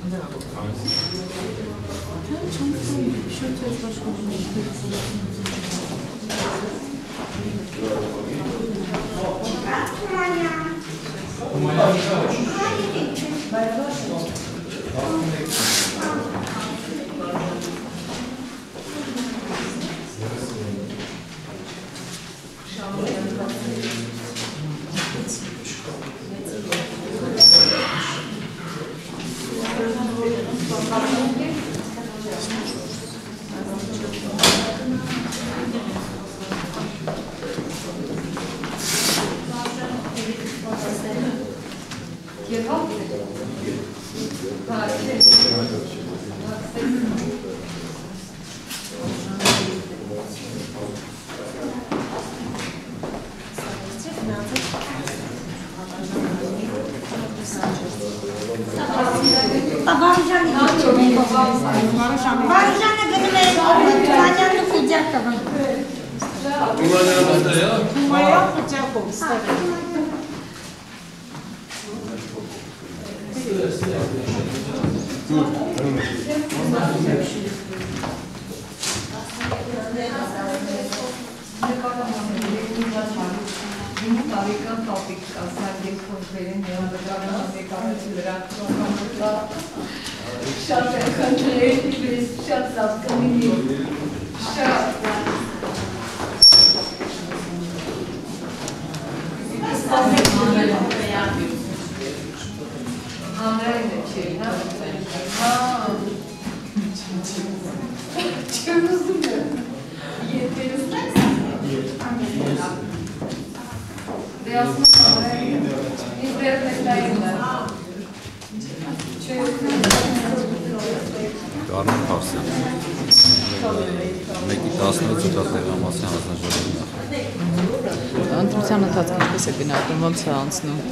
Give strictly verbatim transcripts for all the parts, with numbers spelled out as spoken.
Ընտրության ընթացքը ինչպես է գնահատում, ոնց է անցնում։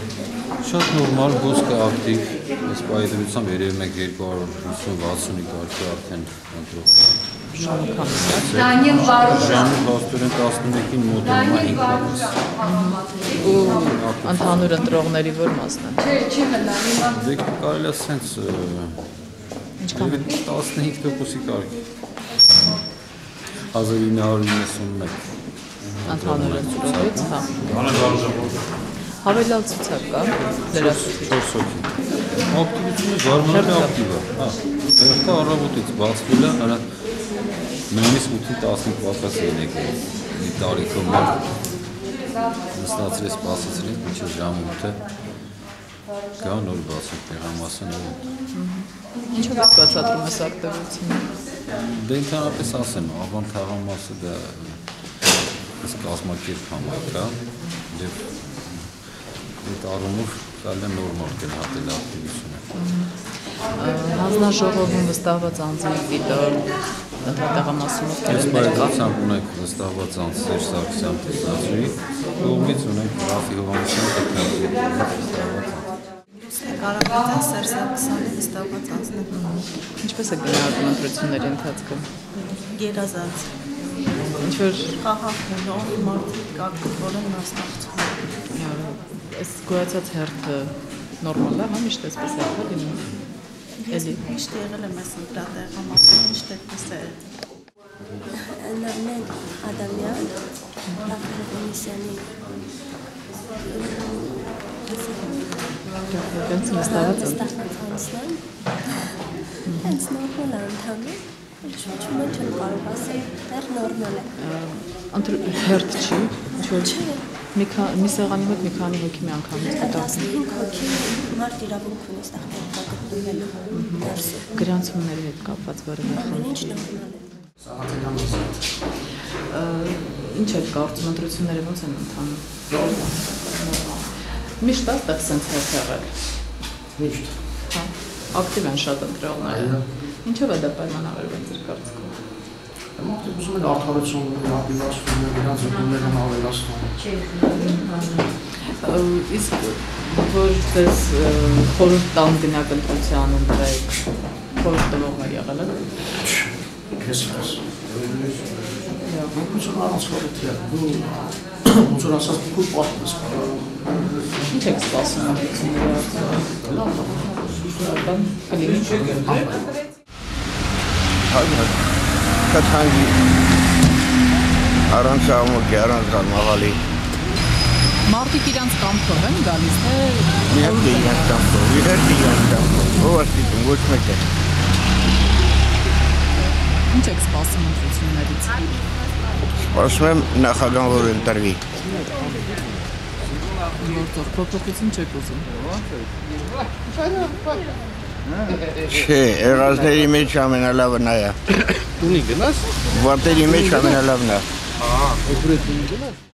Շատ նորմալ, հոսքը ակտիվ, այս պայդրությամբ երևում եք երկու հարյուր վաթսունի կարգի արդեն ընտրող։ Դանիել Վարուժան։ Ժամը վաստորեն տասնմեկին մոտենում է հինգ ամիս։ Ու ընդհանուր ընտրողների որ մասն է։ Չէ, չի մնա։ Դե կարելի է սենց Ինչքան է։ տասնհինգ տոկոսի կարգի։ հազար ինը հարյուր իննսունմեկ Ընդհանուր ընտրողից, հա։ Հավելյալ ցուցակ կա, լրացուցիչ։ չորս հոգի։ Ակտիվությունը զարմանալի ակտիվ է։ Հա, հերթը առավոտից բացվել է, արա նույնիսկ ութին տասնհինգ պատրաստ ելեք մի տարիքով մեր նստացրի սպասեցրի, մինչև ժամը ութը կա նոր բացենք տեղամասը նոր։ Ինչով եք բացատրում ես ակտիվությունը։ Դե ընդհանրապես ասեմ, Ավան թաղամասը դա կազմակերպ համայնք է և այդ առումով կարելի է նորմալ գնահատել ակտիվությունը։ Հանձնաժողովում վստահված անձի գիտոր տեղամասում Այս պայքարությամբ ունենք վստահված անձ Սերժ Սարգսյան տեսածուի, կողմից ունենք Ռաֆի Հովհաննիսյան տեխնիկի վստահված անձ։ Կարապետյան Սերժ Սարգսյանի վստահված անձն է։ Ինչպես է գնահատում ընտրությունների ընթացքը։ Գերազանց։ Ինչ-որ խաղաղ մարդիկ ակտիվորեն մասնակցում են։ Այս գոյացած հերթը նորմալ է, հա, միշտ այսպես է լինում։ Էլի միշտ եղել եմ այս ընտրատեղամասում, միշտ այդպես է։ Նարմեն Ադամյան, Ռաֆի Հովհաննիսյանի Դրանց վստահված անձն հենց նորմալ է ընթանում, չում են չեմ կարող ասել, դեռ նորմալ է։ Հերթ չի, ինչ-որ մի սեղանի մոտ մի քանի հոգի մի անգամից տասնհինգ հոգի մարդ իրավունք ունի ստեղծել գտնվել դրսում։ Գրանցումների հետ կապված որևէ ամեն ինչ նորմալ է։ Ինչ եք կարծում ընտրությունները ոնց են ընթանում։ Միշտ այստեղ սենց հերթ եղել։ Միշտ։ Հա, ակտիվ են շատ ընտրողները։ Ինչով է դա պայմանավորվել ձեր կարծիքով։ Ուզում են արդարություն ապիլացվում են, իրանց ուտումներն ավելացնում։ Իսկ որ ձեզ խորհուրդ տան գնաք ընտրության ընտրեք, խորհուրդ տվողն է եղել է։ Քեզ քեզ։ Անկուցում առանց խորհրդի է։ Դու ոնց որ ասած դու պատմես կարող։ Ինչ եք սպասում ընտրությունների կլինի Կաթանքի առանց ամոքի, առանց գալմաղալի Մարդիկ իրանց կամքով են գալիս, թե Իհարկե իրանց կամքով, իհարկե իրանց կամքով, ով ասիտում, ոչ մեկ է Ինչ եք սպասում ընտրություններից Սպասում եմ նախագահ, որ ընտրվի Որտեղ փոփոխություն չեք ուզում Չէ, երազների մեջ ամենալավը նա է Ունի գնաս Վարտերի մեջ ամենալավն է